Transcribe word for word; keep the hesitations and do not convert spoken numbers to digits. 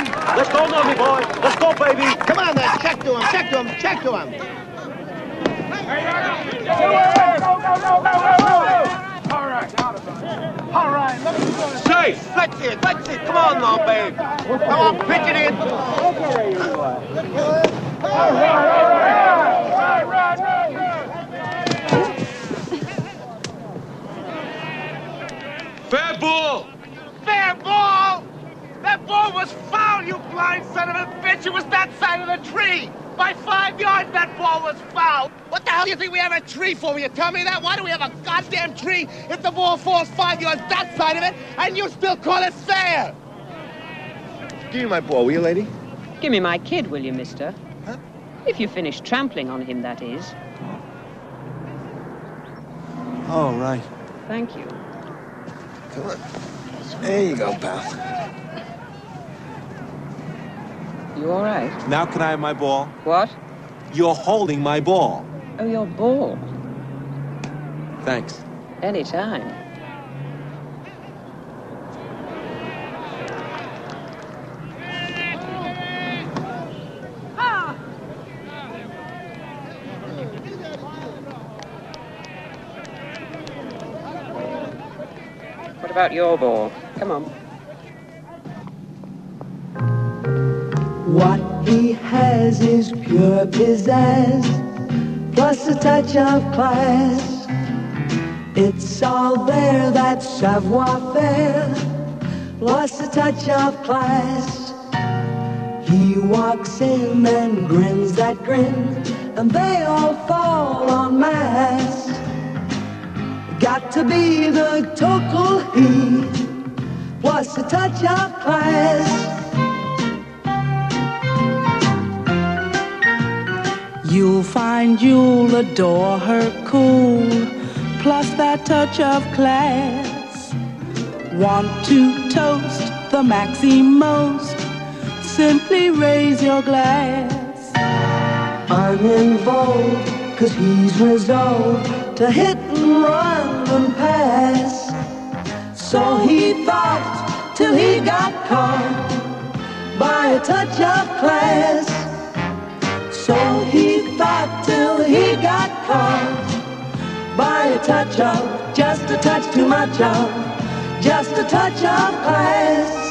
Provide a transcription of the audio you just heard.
Let's go, Nubby boy. Let's go, baby. Come on, then. Check to him. Check to him. Check to him. Go, go, go, go, go, go. All right. All right. Let me go. Safe. That's it. That's it. Come on, now, babe. Come on, pitch it in. All right, all right. Right, right, right, right. Fair ball. Fair ball! That ball was foul, you blind son of a bitch! It was that side of the tree! By five yards, that ball was foul! What the hell do you think we have a tree for? Will you tell me that? Why do we have a goddamn tree if the ball falls five yards that side of it, and you still call it fair? Give me my ball, will you, lady? Give me my kid, will you, mister? Huh? If you finish trampling on him, that is. Oh, right. Thank you. Come on. There you go, pal. You all right? Now can I have my ball? What? You're holding my ball. Oh, your ball. Thanks. Anytime. What about your ball? Come on. What he has is pure pizzazz, plus a touch of class. It's all there, that savoir-faire, plus a touch of class. He walks in and grins that grin, and they all fall en masse. Got to be the total heat, plus a touch of class. You'll find you'll adore her cool, plus that touch of class. Want to toast the Maxi most? Simply raise your glass. Uninvolved, cause he's resolved to hit and run and pass. So he thought till he got caught by a touch of class. So he thought till he got caught by a touch of, just a touch too much of, just a touch of class.